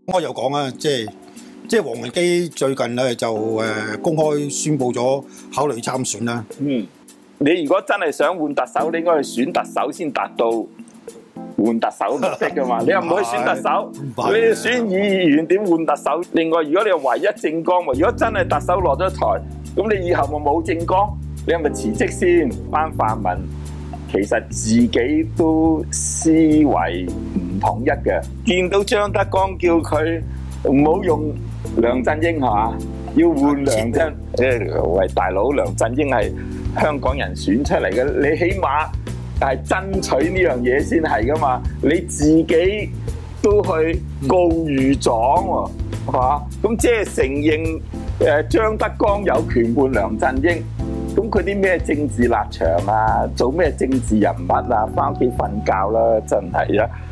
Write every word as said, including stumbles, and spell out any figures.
我又講啊，即係即係黃文基最近咧就誒公開宣布咗考慮參選啦。 嗯，你如果真係想換特首，你應該去選特首先達到換特首目的噶嘛？你又唔去選特首，你選議員點換特首？另外，如果你係唯一政綱喎，如果真係特首落咗台，咁你以後咪冇政綱？你係咪辭職先？班泛民其實自己都思維唔統一嘅，見到張德江叫佢唔好用梁振英係嘛，要換梁振誒喂大佬，梁振英係香港人選出嚟嘅，你起碼係爭取呢樣嘢先係噶嘛，你自己都去告御狀喎，係嘛？咁即係承認誒張德江有權換梁振英。咁佢啲咩政治立場啊，做咩政治人物啊，返屋企瞓覺啦，真係啊！